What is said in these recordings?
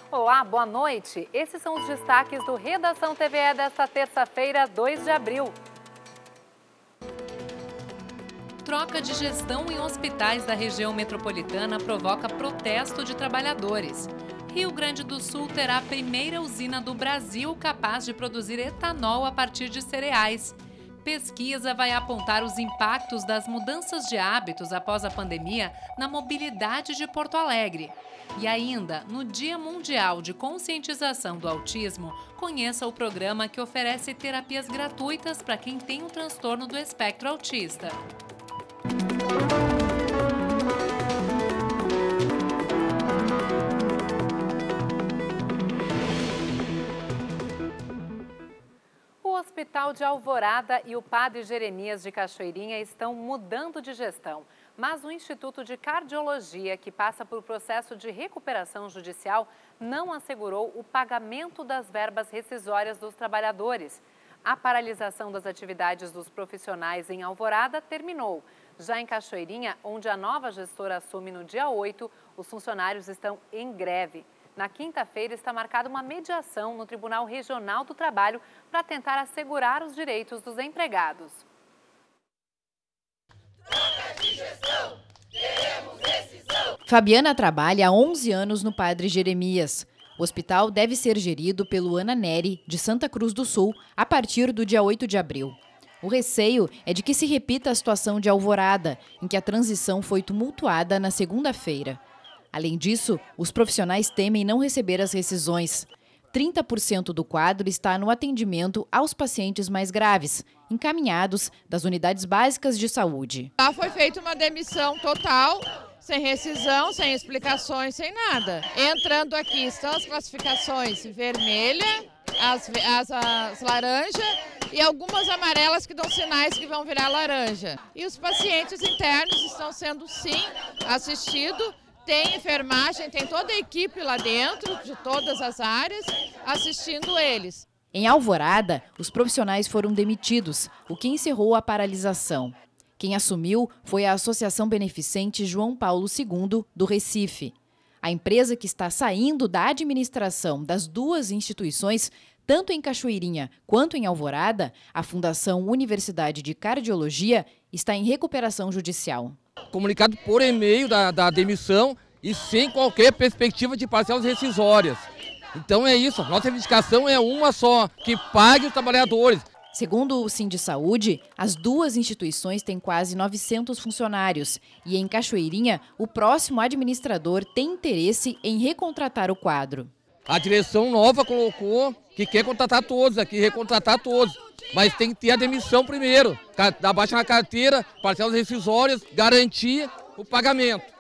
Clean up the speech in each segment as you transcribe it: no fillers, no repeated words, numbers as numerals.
Olá, boa noite. Esses são os destaques do Redação TVE desta terça-feira, 2 de abril. Troca de gestão em hospitais da região metropolitana provoca protesto de trabalhadores. Rio Grande do Sul terá a primeira usina do Brasil capaz de produzir etanol a partir de cereais. Pesquisa vai apontar os impactos das mudanças de hábitos após a pandemia na mobilidade de Porto Alegre. E ainda, no Dia Mundial de Conscientização do Autismo, conheça o programa que oferece terapias gratuitas para quem tem um transtorno do espectro autista. O Hospital de Alvorada e o Padre Jeremias de Cachoeirinha estão mudando de gestão, mas o Instituto de Cardiologia, que passa por processo de recuperação judicial, não assegurou o pagamento das verbas rescisórias dos trabalhadores. A paralisação das atividades dos profissionais em Alvorada terminou. Já em Cachoeirinha, onde a nova gestora assume no dia 8, os funcionários estão em greve. Na quinta-feira está marcada uma mediação no Tribunal Regional do Trabalho para tentar assegurar os direitos dos empregados. Troca de gestão, queremos rescisão. Fabiana trabalha há 11 anos no Padre Jeremias. O hospital deve ser gerido pelo Ana Neri, de Santa Cruz do Sul, a partir do dia 8 de abril. O receio é de que se repita a situação de Alvorada, em que a transição foi tumultuada na segunda-feira. Além disso, os profissionais temem não receber as rescisões. 30% do quadro está no atendimento aos pacientes mais graves, encaminhados das unidades básicas de saúde. Lá foi feita uma demissão total, sem rescisão, sem explicações, sem nada. Entrando aqui estão as classificações vermelha, as laranja e algumas amarelas que dão sinais que vão virar laranja. E os pacientes internos estão sendo, sim, assistidos. Tem enfermagem, tem toda a equipe lá dentro, de todas as áreas, assistindo eles. Em Alvorada, os profissionais foram demitidos, o que encerrou a paralisação. Quem assumiu foi a Associação Beneficente João Paulo II, do Recife. A empresa que está saindo da administração das duas instituições, tanto em Cachoeirinha quanto em Alvorada, a Fundação Universidade de Cardiologia, está em recuperação judicial. Comunicado por e-mail da demissão e sem qualquer perspectiva de parcelas rescisórias. Então é isso, nossa reivindicação é uma só, que pague os trabalhadores. Segundo o Sindisaúde, as duas instituições têm quase 900 funcionários e em Cachoeirinha, o próximo administrador tem interesse em recontratar o quadro. A direção nova colocou que quer contratar todos aqui, recontratar todos. Mas tem que ter a demissão primeiro, dar baixa na carteira, parcelas rescisórias, garantir o pagamento.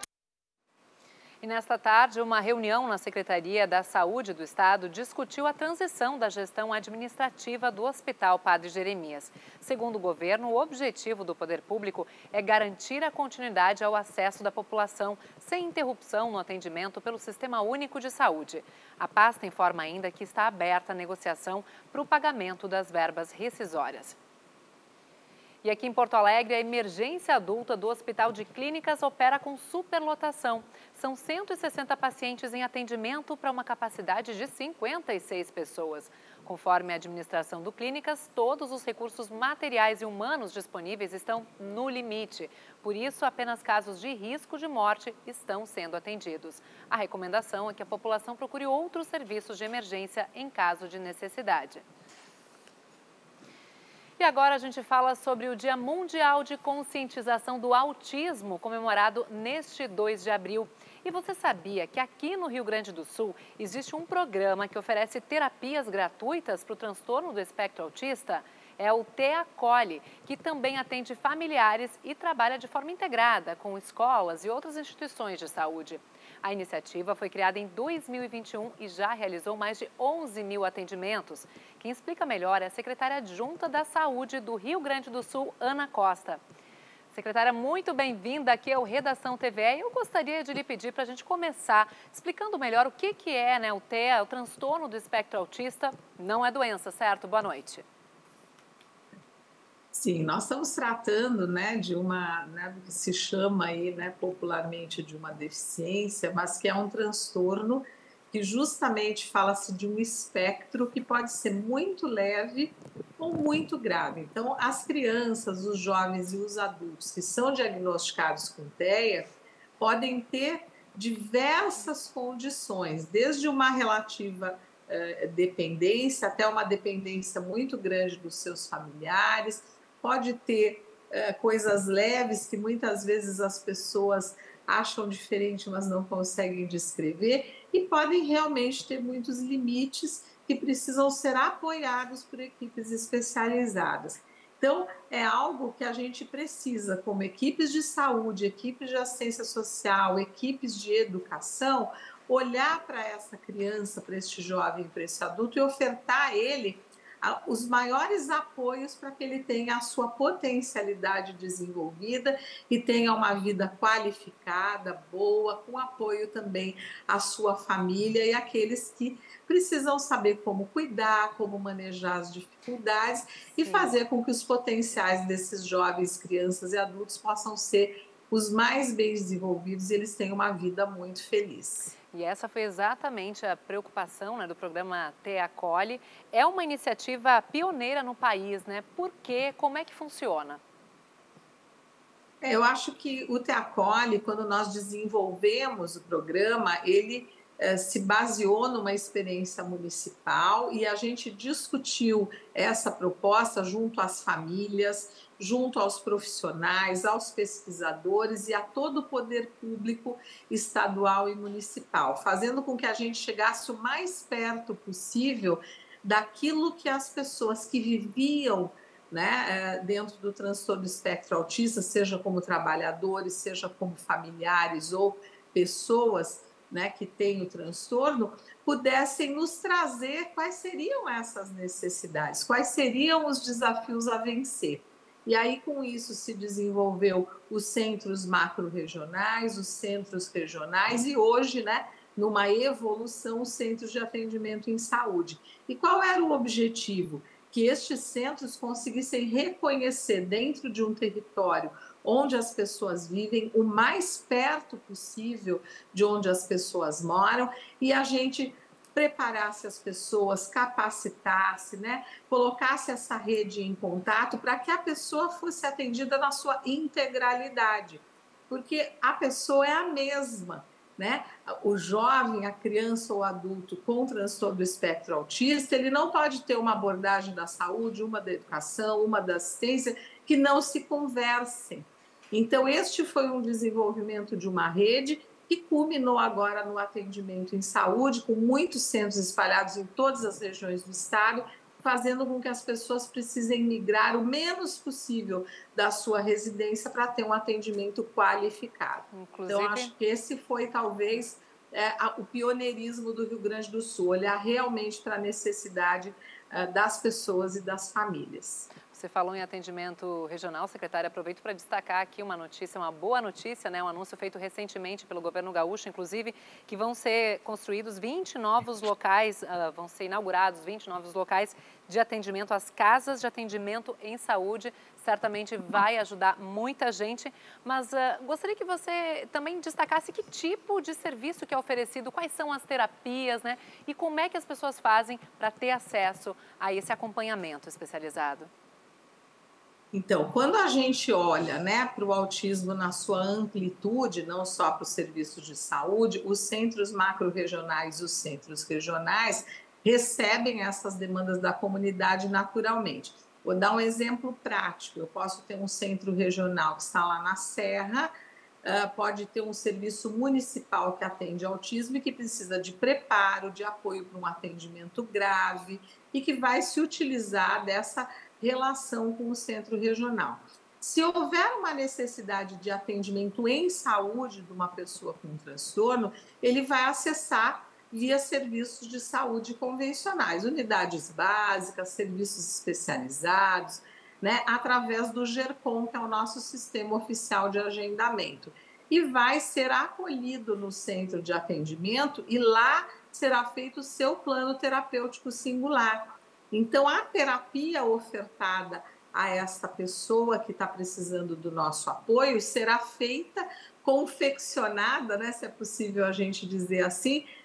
E nesta tarde, uma reunião na Secretaria da Saúde do Estado discutiu a transição da gestão administrativa do Hospital Padre Jeremias. Segundo o governo, o objetivo do poder público é garantir a continuidade ao acesso da população, sem interrupção no atendimento pelo Sistema Único de Saúde. A pasta informa ainda que está aberta a negociação para o pagamento das verbas rescisórias. E aqui em Porto Alegre, a emergência adulta do Hospital de Clínicas opera com superlotação. São 160 pacientes em atendimento para uma capacidade de 56 pessoas. Conforme a administração do Clínicas, todos os recursos materiais e humanos disponíveis estão no limite. Por isso, apenas casos de risco de morte estão sendo atendidos. A recomendação é que a população procure outros serviços de emergência em caso de necessidade. E agora a gente fala sobre o Dia Mundial de Conscientização do Autismo, comemorado neste 2 de abril. E você sabia que aqui no Rio Grande do Sul existe um programa que oferece terapias gratuitas para o transtorno do espectro autista? É o Te Acolhe, que também atende familiares e trabalha de forma integrada com escolas e outras instituições de saúde. A iniciativa foi criada em 2021 e já realizou mais de 11 mil atendimentos. Quem explica melhor é a secretária adjunta da Saúde do Rio Grande do Sul, Ana Costa. Secretária, muito bem-vinda aqui ao Redação TVE. Eu gostaria de lhe pedir para a gente começar explicando melhor o que é o TEA, o transtorno do espectro autista. Não é doença, certo? Boa noite. Sim, nós estamos tratando, de uma, do que se chama aí, popularmente de uma deficiência, mas que é um transtorno que justamente fala-se de um espectro que pode ser muito leve ou muito grave. Então, as crianças, os jovens e os adultos que são diagnosticados com TEA podem ter diversas condições, desde uma relativa dependência até uma dependência muito grande dos seus familiares, pode ter coisas leves que muitas vezes as pessoas acham diferente, mas não conseguem descrever, e podem realmente ter muitos limites que precisam ser apoiados por equipes especializadas. Então, é algo que a gente precisa, como equipes de saúde, equipes de assistência social, equipes de educação, olhar para essa criança, para este jovem, para esse adulto e ofertar a ele os maiores apoios para que ele tenha a sua potencialidade desenvolvida e tenha uma vida qualificada, boa, com apoio também à sua família e àqueles que precisam saber como cuidar, como manejar as dificuldades e fazer com que os potenciais desses jovens, crianças e adultos possam ser os mais bem desenvolvidos e eles tenham uma vida muito feliz. E essa foi exatamente a preocupação, né, do programa Te Acolhe. É uma iniciativa pioneira no país, né? Por quê? Como é que funciona? Eu acho que o Te Acolhe, quando nós desenvolvemos o programa, ele se baseou numa experiência municipal e a gente discutiu essa proposta junto às famílias, junto aos profissionais, aos pesquisadores e a todo o poder público estadual e municipal, fazendo com que a gente chegasse o mais perto possível daquilo que as pessoas que viviam, né, dentro do transtorno do espectro autista, seja como trabalhadores, seja como familiares ou pessoas, né, que têm o transtorno, pudessem nos trazer quais seriam essas necessidades, quais seriam os desafios a vencer. E aí, com isso, se desenvolveu os centros macro-regionais, os centros regionais e hoje, né, numa evolução, os centros de atendimento em saúde. E qual era o objetivo? Que estes centros conseguissem reconhecer dentro de um território onde as pessoas vivem, o mais perto possível de onde as pessoas moram, e a gente preparasse as pessoas, capacitasse, né? Colocasse essa rede em contato para que a pessoa fosse atendida na sua integralidade, porque a pessoa é a mesma, né? O jovem, a criança ou o adulto com transtorno do espectro autista, ele não pode ter uma abordagem da saúde, uma da educação, uma da assistência, que não se conversem. Então, este foi um desenvolvimento de uma rede que culminou agora no atendimento em saúde, com muitos centros espalhados em todas as regiões do estado, fazendo com que as pessoas precisem migrar o menos possível da sua residência para ter um atendimento qualificado. Inclusive... Então, acho que esse foi, talvez, o pioneirismo do Rio Grande do Sul, olhar realmente para a necessidade das pessoas e das famílias. Você falou em atendimento regional, secretária, aproveito para destacar aqui uma notícia, uma boa notícia, né? Um anúncio feito recentemente pelo governo gaúcho, inclusive, que vão ser construídos 20 novos locais, vão ser inaugurados 20 novos locais de atendimento às casas de atendimento em saúde. Certamente vai ajudar muita gente, mas gostaria que você também destacasse que tipo de serviço que é oferecido, quais são as terapias, né? E como é que as pessoas fazem para ter acesso a esse acompanhamento especializado. Então, quando a gente olha, né, para o autismo na sua amplitude, não só para os serviços de saúde, os centros macro-regionais e os centros regionais recebem essas demandas da comunidade naturalmente. Vou dar um exemplo prático. Eu posso ter um centro regional que está lá na Serra, pode ter um serviço municipal que atende autismo e que precisa de preparo, de apoio para um atendimento grave e que vai se utilizar dessa relação com o centro regional. Se houver uma necessidade de atendimento em saúde de uma pessoa com transtorno, ele vai acessar via serviços de saúde convencionais, unidades básicas, serviços especializados, né, através do GERCOM, que é o nosso sistema oficial de agendamento. E vai ser acolhido no centro de atendimento e lá será feito o seu plano terapêutico singular. Então, a terapia ofertada a essa pessoa que está precisando do nosso apoio será feita, confeccionada, né, se é possível a gente dizer assim,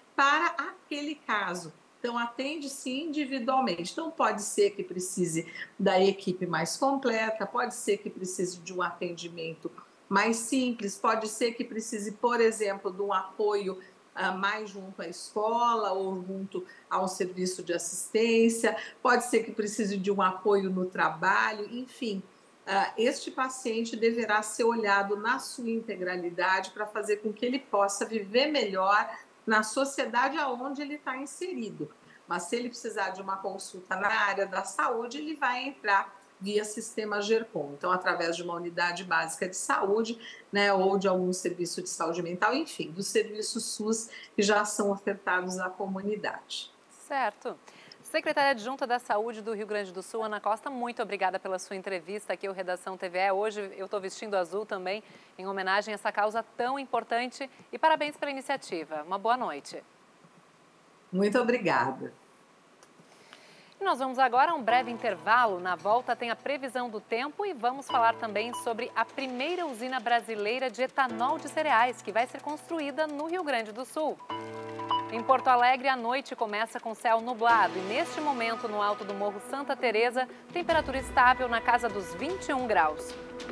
para aquele caso. Então, atende-se individualmente. Então, pode ser que precise da equipe mais completa, pode ser que precise de um atendimento mais simples, pode ser que precise, por exemplo, de um apoio mais junto à escola ou junto a um serviço de assistência, pode ser que precise de um apoio no trabalho, enfim. Este paciente deverá ser olhado na sua integralidade para fazer com que ele possa viver melhor na sociedade aonde ele está inserido. Mas se ele precisar de uma consulta na área da saúde, ele vai entrar via sistema GERCOM. Então, através de uma unidade básica de saúde, né, ou de algum serviço de saúde mental, enfim, dos serviços SUS que já são ofertados à comunidade. Certo. Secretária Adjunta da Saúde do Rio Grande do Sul, Ana Costa, muito obrigada pela sua entrevista aqui ao Redação TVE. Hoje eu estou vestindo azul também, em homenagem a essa causa tão importante. E parabéns pela iniciativa. Uma boa noite. Muito obrigada. E nós vamos agora a um breve intervalo. Na volta tem a previsão do tempo e vamos falar também sobre a primeira usina brasileira de etanol de cereais, que vai ser construída no Rio Grande do Sul. Em Porto Alegre, a noite começa com céu nublado e, neste momento, no alto do Morro Santa Teresa, temperatura estável na casa dos 21 graus.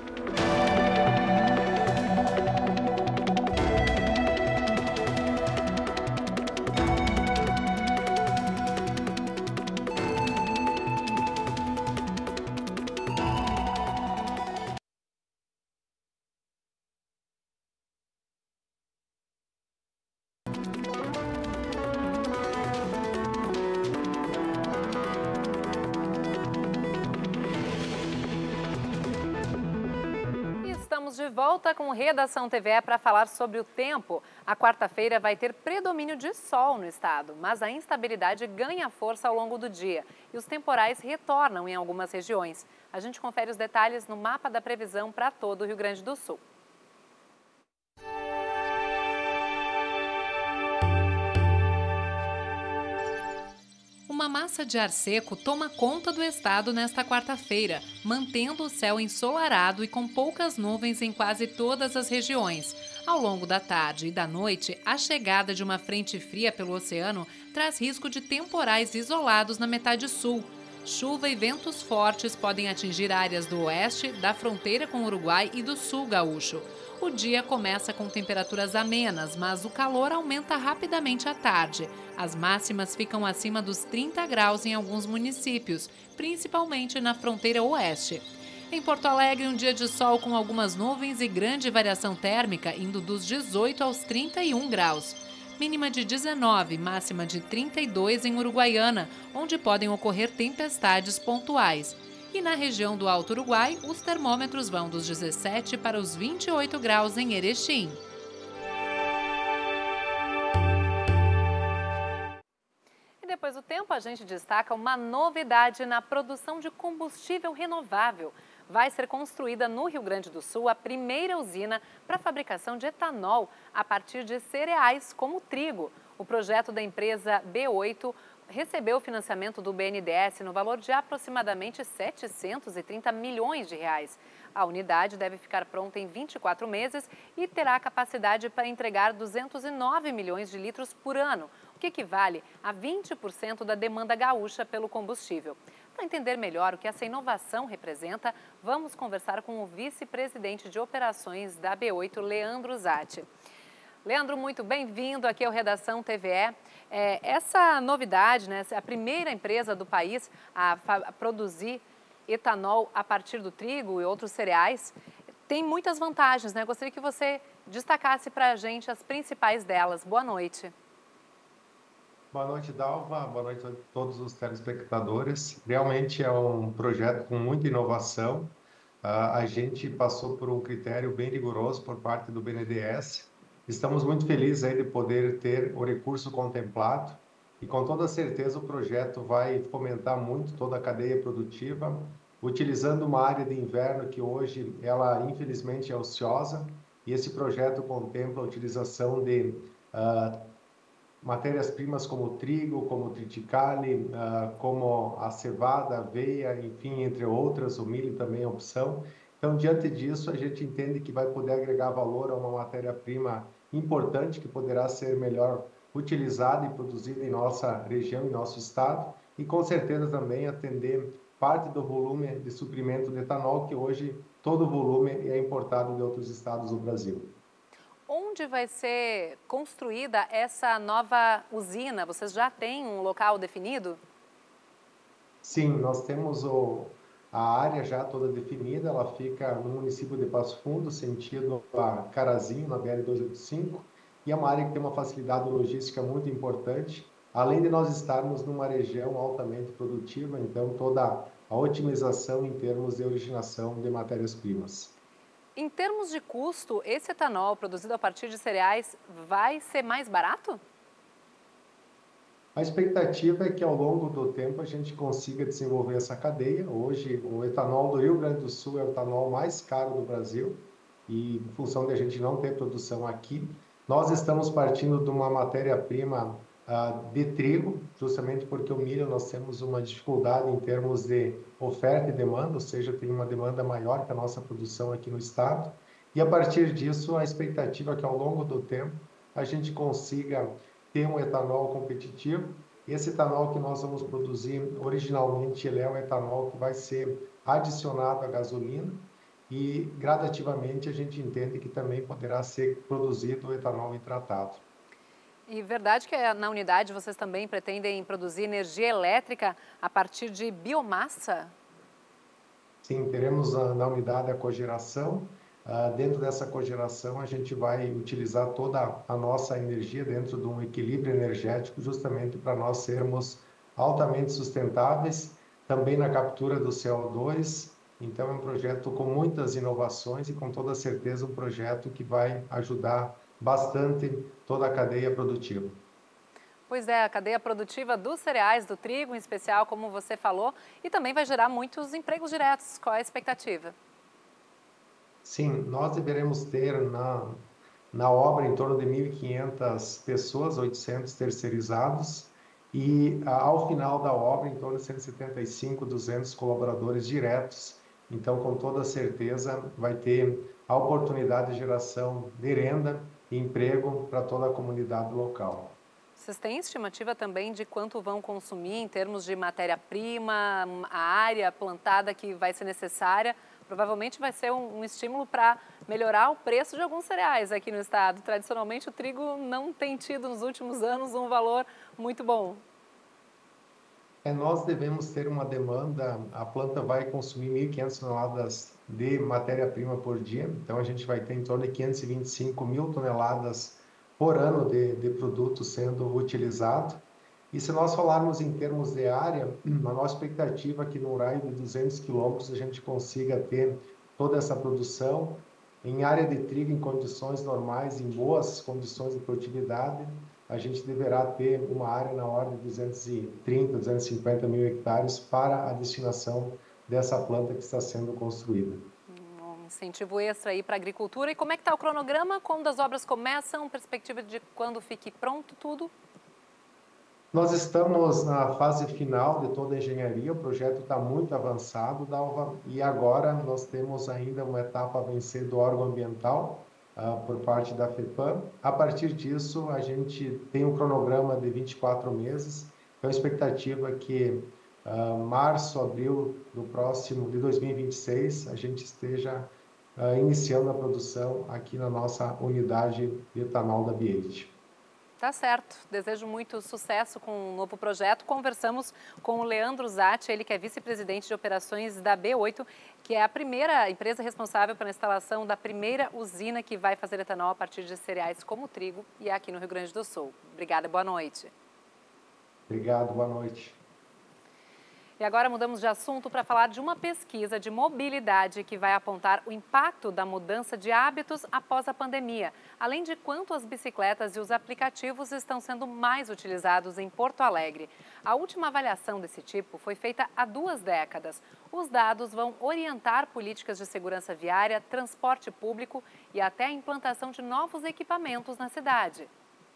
Estamos de volta com Redação TVE para falar sobre o tempo. A quarta-feira vai ter predomínio de sol no estado, mas a instabilidade ganha força ao longo do dia e os temporais retornam em algumas regiões. A gente confere os detalhes no mapa da previsão para todo o Rio Grande do Sul. Uma massa de ar seco toma conta do estado nesta quarta-feira, mantendo o céu ensolarado e com poucas nuvens em quase todas as regiões. Ao longo da tarde e da noite, a chegada de uma frente fria pelo oceano traz risco de temporais isolados na metade sul. Chuva e ventos fortes podem atingir áreas do oeste, da fronteira com o Uruguai e do sul gaúcho. O dia começa com temperaturas amenas, mas o calor aumenta rapidamente à tarde. As máximas ficam acima dos 30 graus em alguns municípios, principalmente na fronteira oeste. Em Porto Alegre, um dia de sol com algumas nuvens e grande variação térmica, indo dos 18 aos 31 graus. Mínima de 19, máxima de 32 em Uruguaiana, onde podem ocorrer tempestades pontuais. E na região do Alto Uruguai, os termômetros vão dos 17 para os 28 graus em Erechim. E depois do tempo, a gente destaca uma novidade na produção de combustível renovável. Vai ser construída no Rio Grande do Sul a primeira usina para a fabricação de etanol a partir de cereais como trigo. O projeto da empresa B8 recebeu financiamento do BNDES no valor de aproximadamente 730 milhões de reais. A unidade deve ficar pronta em 24 meses e terá capacidade para entregar 209 milhões de litros por ano, o que equivale a 20% da demanda gaúcha pelo combustível. Para entender melhor o que essa inovação representa, vamos conversar com o vice-presidente de operações da B8, Leandro Zatti. Leandro, muito bem-vindo aqui ao Redação TVE. Essa novidade, né, a primeira empresa do país a produzir etanol a partir do trigo e outros cereais, tem muitas vantagens, né? Gostaria que você destacasse para a gente as principais delas. Boa noite. Boa noite, Dalva. Boa noite a todos os telespectadores. Realmente é um projeto com muita inovação. A gente passou por um critério bem rigoroso por parte do BNDES. Estamos muito felizes aí de poder ter o recurso contemplado e com toda certeza o projeto vai fomentar muito toda a cadeia produtiva, utilizando uma área de inverno que hoje ela infelizmente é ociosa, e esse projeto contempla a utilização de matérias-primas como trigo, como triticale, como a cevada, a aveia, enfim, entre outras, o milho também é opção. Então, diante disso, a gente entende que vai poder agregar valor a uma matéria-prima importante que poderá ser melhor utilizada e produzida em nossa região, em nosso estado, e com certeza também atender parte do volume de suprimento de etanol, que hoje todo o volume é importado de outros estados do Brasil. Onde vai ser construída essa nova usina? Vocês já têm um local definido? Sim, nós temos a área já toda definida, ela fica no município de Passo Fundo, sentido a Carazinho, na BR-285, e é uma área que tem uma facilidade logística muito importante, além de nós estarmos numa região altamente produtiva, então toda a otimização em termos de originação de matérias-primas. Em termos de custo, esse etanol produzido a partir de cereais vai ser mais barato? A expectativa é que ao longo do tempo a gente consiga desenvolver essa cadeia. Hoje, o etanol do Rio Grande do Sul é o etanol mais caro do Brasil e, em função de a gente não ter produção aqui, nós estamos partindo de uma matéria-prima de trigo, justamente porque o milho nós temos uma dificuldade em termos de oferta e demanda, ou seja, tem uma demanda maior que a nossa produção aqui no estado. E a partir disso, a expectativa é que ao longo do tempo a gente consiga ter um etanol competitivo. Esse etanol que nós vamos produzir, originalmente, ele é um etanol que vai ser adicionado à gasolina e, gradativamente, a gente entende que também poderá ser produzido o etanol hidratado. E verdade que na unidade vocês também pretendem produzir energia elétrica a partir de biomassa? Sim, teremos na unidade a cogeração. Dentro dessa cogeração, a gente vai utilizar toda a nossa energia dentro de um equilíbrio energético, justamente para nós sermos altamente sustentáveis, também na captura do CO2. Então, é um projeto com muitas inovações e, com toda certeza, um projeto que vai ajudar bastante toda a cadeia produtiva. Pois é, a cadeia produtiva dos cereais, do trigo em especial, como você falou, e também vai gerar muitos empregos diretos. Qual é a expectativa? Sim, nós deveremos ter na obra em torno de 1.500 pessoas, 800 terceirizados, e ao final da obra em torno de 175, 200 colaboradores diretos. Então, com toda certeza, vai ter a oportunidade de geração de renda e emprego para toda a comunidade local. Vocês têm estimativa também de quanto vão consumir em termos de matéria-prima, a área plantada que vai ser necessária? Provavelmente vai ser um estímulo para melhorar o preço de alguns cereais aqui no estado. Tradicionalmente, o trigo não tem tido nos últimos anos um valor muito bom. Nós devemos ter uma demanda, a planta vai consumir 1.500 toneladas de matéria-prima por dia, então a gente vai ter em torno de 525 mil toneladas por ano de produto sendo utilizado. E se nós falarmos em termos de área, a nossa expectativa é que no raio de 200 quilômetros a gente consiga ter toda essa produção em área de trigo em condições normais, em boas condições de produtividade. A gente deverá ter uma área na ordem de 230, 250 mil hectares para a destinação dessa planta que está sendo construída. Um incentivo extra aí para a agricultura. E como é que está o cronograma? Quando as obras começam? Perspectiva de quando fique pronto tudo? Nós estamos na fase final de toda a engenharia, o projeto está muito avançado, Dalva, e agora nós temos ainda uma etapa a vencer do órgão ambiental, por parte da FEPAM. A partir disso, a gente tem um cronograma de 24 meses, então a expectativa é que março, abril de 2026, a gente esteja iniciando a produção aqui na nossa unidade de etanol da BH. Tá certo. Desejo muito sucesso com o novo projeto. Conversamos com o Leandro Zatti, ele que é vice-presidente de operações da B8, que é a primeira empresa responsável pela instalação da primeira usina que vai fazer etanol a partir de cereais como trigo e é aqui no Rio Grande do Sul. Obrigada, boa noite. Obrigado, boa noite. E agora mudamos de assunto para falar de uma pesquisa de mobilidade que vai apontar o impacto da mudança de hábitos após a pandemia, além de quanto as bicicletas e os aplicativos estão sendo mais utilizados em Porto Alegre. A última avaliação desse tipo foi feita há 2 décadas. Os dados vão orientar políticas de segurança viária, transporte público e até a implantação de novos equipamentos na cidade.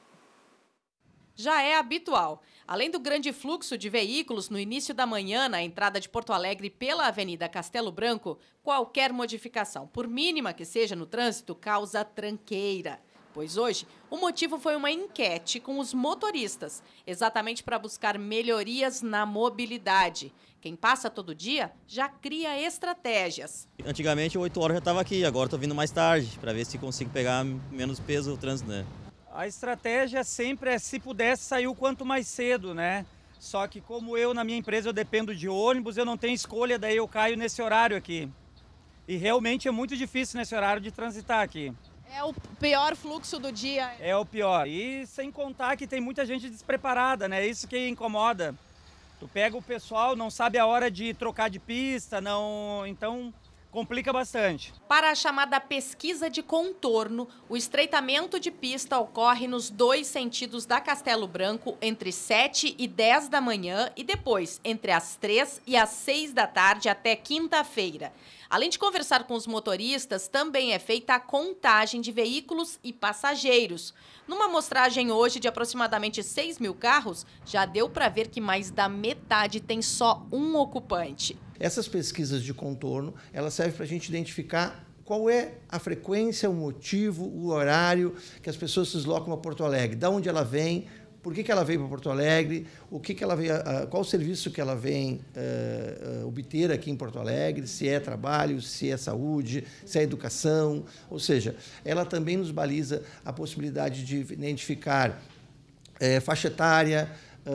Já é habitual. Além do grande fluxo de veículos no início da manhã na entrada de Porto Alegre pela Avenida Castelo Branco, qualquer modificação, por mínima que seja no trânsito, causa tranqueira. Pois hoje, o motivo foi uma enquete com os motoristas, exatamente para buscar melhorias na mobilidade. Quem passa todo dia já cria estratégias. Antigamente, 8 horas eu já estava aqui, agora estou vindo mais tarde, para ver se consigo pegar menos peso o trânsito, né? A estratégia sempre é, se pudesse, sair o quanto mais cedo, né? Só que como eu, na minha empresa, eu dependo de ônibus, eu não tenho escolha, daí eu caio nesse horário aqui. E realmente é muito difícil nesse horário de transitar aqui. É o pior fluxo do dia. É o pior. E sem contar que tem muita gente despreparada, né? Isso que incomoda. Tu pega o pessoal, não sabe a hora de trocar de pista, não... Então complica bastante. Para a chamada pesquisa de contorno, o estreitamento de pista ocorre nos 2 sentidos da Castelo Branco entre 7 e 10 da manhã e depois entre as 3 e as 6 da tarde até quinta-feira. Além de conversar com os motoristas, também é feita a contagem de veículos e passageiros. Numa amostragem hoje de aproximadamente 6 mil carros, já deu para ver que mais da metade tem só um ocupante. Essas pesquisas de contorno, elas servem para a gente identificar qual é a frequência, o motivo, o horário que as pessoas se deslocam a Porto Alegre, de onde ela vem, por que ela veio para Porto Alegre, ela veio, qual o serviço que ela vem obter aqui em Porto Alegre, se é trabalho, se é saúde, se é educação. Ou seja, ela também nos baliza a possibilidade de identificar faixa etária,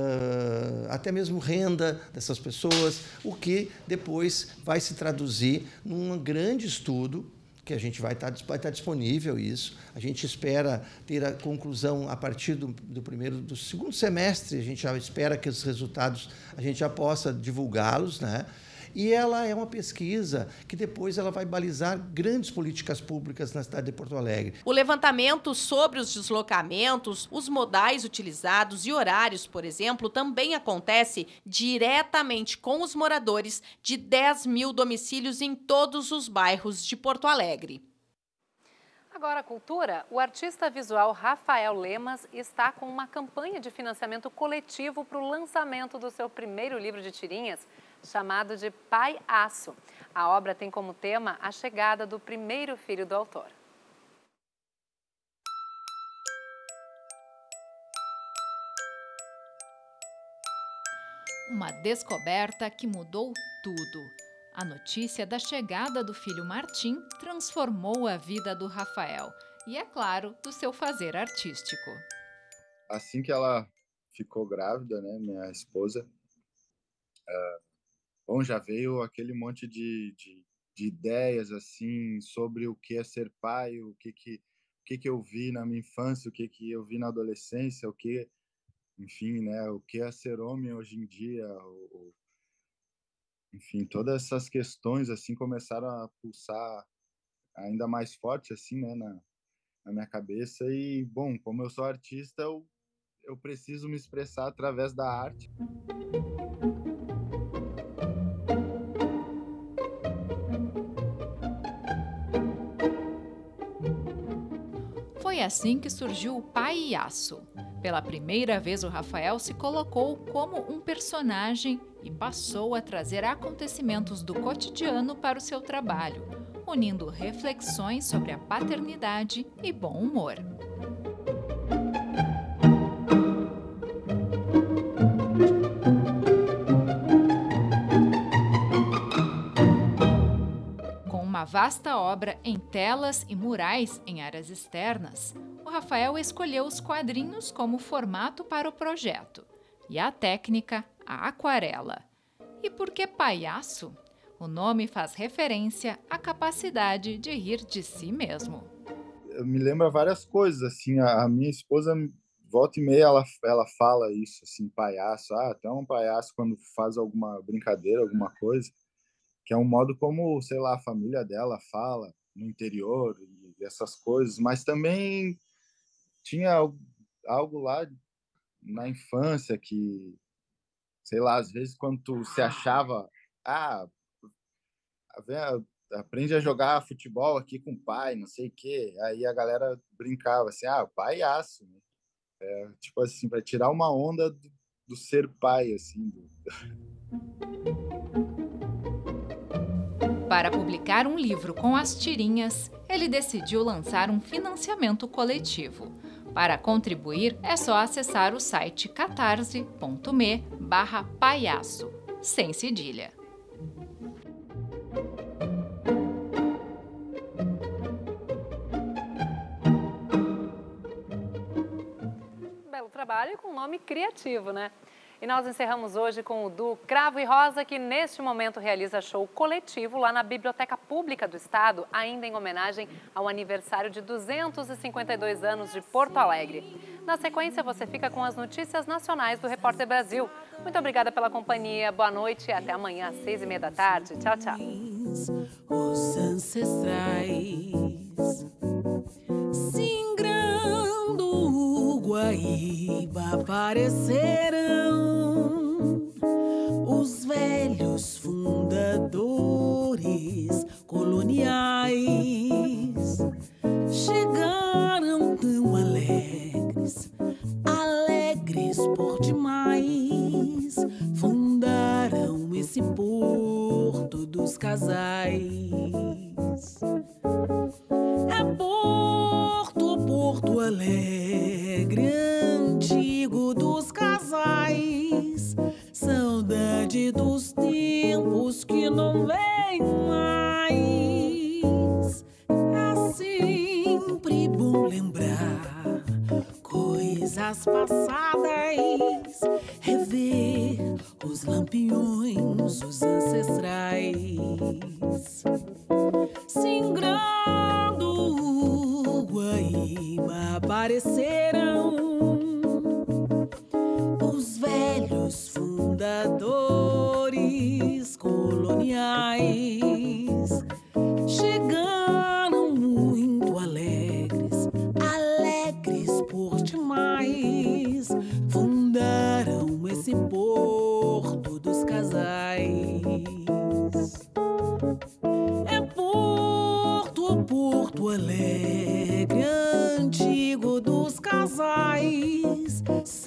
até mesmo renda dessas pessoas, o que depois vai se traduzir num grande estudo que a gente vai estar disponível isso. A gente espera ter a conclusão a partir do segundo semestre, a gente já espera que os resultados a gente já possa divulgá-los, né? E ela é uma pesquisa que depois ela vai balizar grandes políticas públicas na cidade de Porto Alegre. O levantamento sobre os deslocamentos, os modais utilizados e horários, por exemplo, também acontece diretamente com os moradores de 10 mil domicílios em todos os bairros de Porto Alegre. Agora, cultura, o artista visual Rafael Lemas está com uma campanha de financiamento coletivo para o lançamento do seu primeiro livro de tirinhas, chamado de Pai Aço. A obra tem como tema a chegada do primeiro filho do autor. Uma descoberta que mudou tudo. A notícia da chegada do filho Martim transformou a vida do Rafael e, é claro, do seu fazer artístico. Assim que ela ficou grávida, né, minha esposa, já veio aquele monte de ideias assim sobre o que é ser pai, o que eu vi na minha infância, o que eu vi na adolescência, enfim, né, o que é ser homem hoje em dia, enfim, todas essas questões assim começaram a pulsar ainda mais forte assim, né, na minha cabeça. E bom, como eu sou artista, eu preciso me expressar através da arte. Foi assim que surgiu o Pai Aço. Pela primeira vez, o Rafael se colocou como um personagem e passou a trazer acontecimentos do cotidiano para o seu trabalho, unindo reflexões sobre a paternidade e bom humor. Uma vasta obra em telas e murais em áreas externas, o Rafael escolheu os quadrinhos como formato para o projeto e a técnica, a aquarela. E por que Pai Aço? O nome faz referência à capacidade de rir de si mesmo. Me lembra várias coisas, assim, a minha esposa, volta e meia, ela fala isso, assim, palhaço, até um palhaço quando faz alguma brincadeira, alguma coisa, que é um modo como, sei lá, a família dela fala no interior e essas coisas, mas também tinha algo lá na infância que, sei lá, às vezes quando tu se achava, aprende a jogar futebol aqui com o pai, não sei o quê, aí a galera brincava assim, paiaço, né? Tipo assim, para tirar uma onda do ser pai, assim. Para publicar um livro com as tirinhas, ele decidiu lançar um financiamento coletivo. Para contribuir, é só acessar o site catarse.me/paiaço, sem cedilha. Belo trabalho com um nome criativo, né? E nós encerramos hoje com o duo Cravo e Rosa, que neste momento realiza show coletivo lá na Biblioteca Pública do Estado, ainda em homenagem ao aniversário de 252 anos de Porto Alegre. Na sequência, você fica com as notícias nacionais do Repórter Brasil. Muito obrigada pela companhia, boa noite e até amanhã às 6h30 da tarde. Tchau, tchau. Os ancestrais singrando o Guaíba aparecerão. Os velhos fundadores coloniais chegaram tão alegres, alegres por demais, fundaram esse porto dos casais. É Porto Alegre, antigo dos casais, saudade dos tempos que não vem mais. É sempre bom lembrar coisas passadas, rever os lampiões, os ancestrais. Singrando o Guaíba aparecerão os velhos fundadores coloniais. Chegaram muito alegres, alegres por demais, fundaram esse porto dos casais. É Porto Alegre, antigo dos casais.